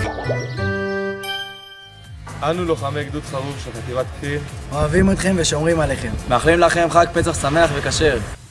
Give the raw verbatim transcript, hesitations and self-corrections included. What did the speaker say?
אנו לוחמי גדוד חרוב של חטיבת כפיר אוהבים אתכם ושומרים עליכם. מאחלים לכם חג פסח שמח וכשר.